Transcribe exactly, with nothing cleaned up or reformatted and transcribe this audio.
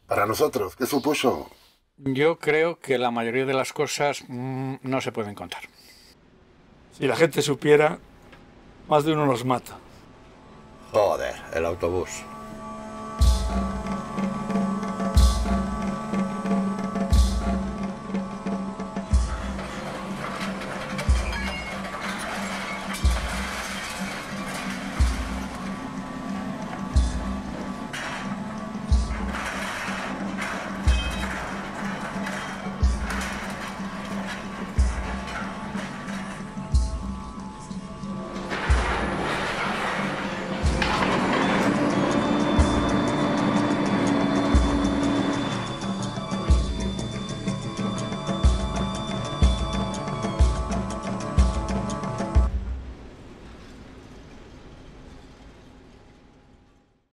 Para nosotros, ¿qué supuso? Yo creo que la mayoría de las cosas mm, no se pueden contar. Si la gente supiera, más de uno nos mata. Joder, el autobús.